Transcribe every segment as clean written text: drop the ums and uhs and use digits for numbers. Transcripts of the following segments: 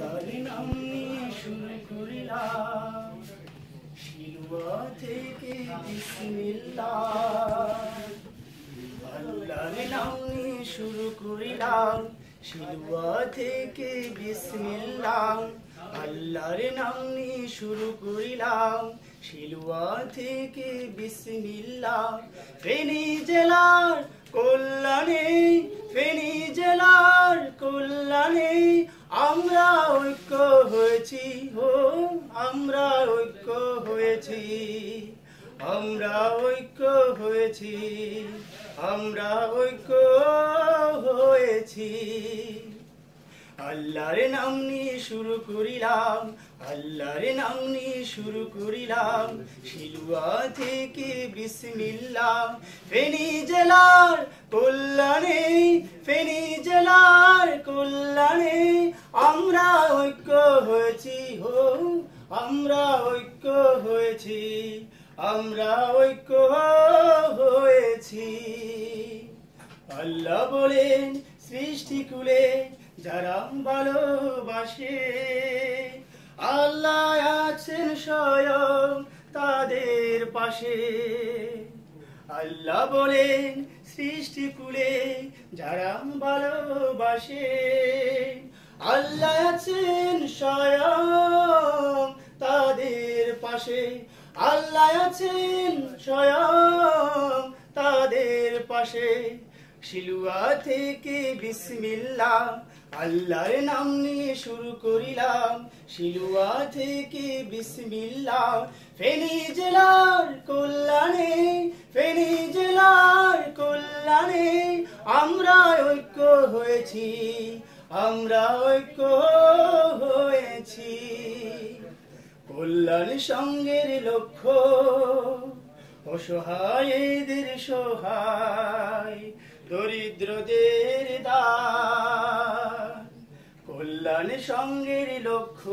আল্লাহর নাম নিয়ে শুরু করিলাম শিলুয়া থেকে বিসমিল্লাহ। আল্লাহর নাম নিয়ে শুরু করিলাম শিলুয়া থেকে বিসমিল্লাহ। আল্লাহর নাম নিয়ে শুরু করিলাম শিলুয়া থেকে বিসমিল্লাহ। ফেনী জেলার কল্যাণে, ফেনী জেলার কল্যাণে আমরা ঐক্য হয়েছি, ও আমরা ঐক্য হয়েছি, আমরা ঐক্য হয়েছি, আমরা ঐক্য হয়েছি। আল্লাহর নাম নিয়ে শুরু করিলাম, আল্লাহর নাম নিয়ে শুরু করিলাম শিলুয়া থেকে বিসমিল্লাহ। ফেনী জেলার কল্যাণে, ফেনী জেলার কল্যাণে আমরা ঐক্য হয়েছি, হো আমরা ঐক্য হয়েছি, আমরা ঐক্য হয়েছি। আল্লাহ বলেন সৃষ্টিকুলে যারা ভালোবাসে, আল্লাহ আছেন স্বয়ং তাদের পাশে। আল্লাহ বলেন সৃষ্টিকুলে যারা ভালোবাসে, আল্লাহ আছেন স্বয়ং তাদের পাশে, আল্লাহ আছেন স্বয়ং তাদের পাশে। শিলুয়া থেকে বিসমিল্লাহ আল্লাহর নাম নিয়ে শুরু করিলাম শিলুয়া থেকে বিসমিল্লাহ। ফেনী জেলার কল্যাণে, ফেনী জেলার কল্যাণে আমরা ঐক্য হয়েছি, আমরা ঐক্য হয়েছি। কল্যাণ সঙ্গের লক্ষ্য অসহায়দের সহায়, দরিদ্রদের দান। কল্যাণ সঙ্গের লক্ষ্য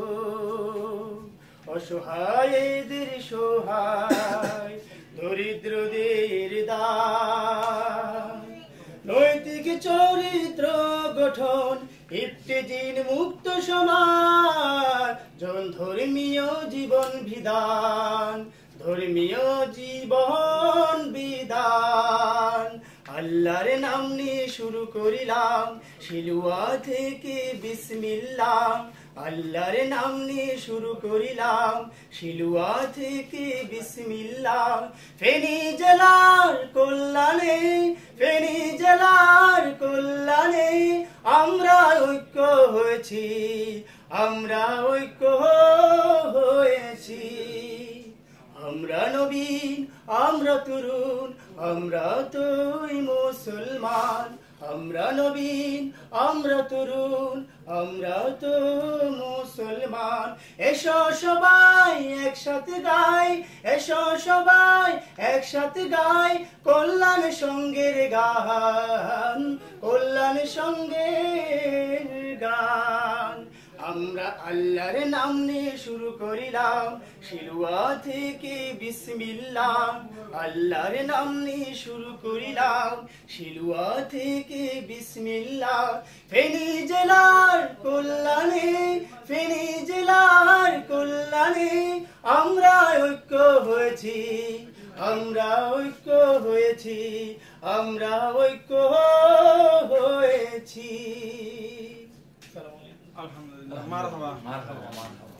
অসহায়দের সহায়, দরিদ্রদের দান। নৈতিক চরিত্র গঠন, ইফতেজিন মুক্ত সমাজ, ধর্মীয় জীবন বিধান, ধর্মীয় জীবন বিধান। আল্লাহর নাম নিয়ে শুরু করিলাম শিলুয়া থেকে বিসমিল্লাহ। আল্লাহর নাম নিয়ে শুরু করিলাম শিলুয়া থেকে বিসমিল্লাহ। ফেনী জেলার কল্যাণে, ফেনী জেলার কল্যাণে আমরা ঐক্য হয়েছি, আমরা ঐক্য হয়েছি। আমরা নবীন, আমরা তরুণ, আমরা তোই মুসলমান। আমরা নবীন, আমরা তরুণ, আমরা তো মুসলমান। এসো সবাই একসাথে গাই, এসো সবাই একসাথে গাই কল্যাণ সঙ্গের গান, কল্যাণ সঙ্গের গান। আমরা আল্লাহর নাম নিয়ে শুরু করিলাম শিলুয়া থেকে বিসমিল্লাহ। আল্লাহর নাম নিয়ে শুরু করিলাম শিলুয়া থেকে বিসমিল্লাহ। ফেনী জেলার কল্যাণে, ফেনী জেলার কল্যাণে আমরা ঐক্য হয়েছি, আমরা ঐক্য হয়েছি, আমরা ঐক্য হয়েছি। Alhamdulillah. Marhaba. Marhaba.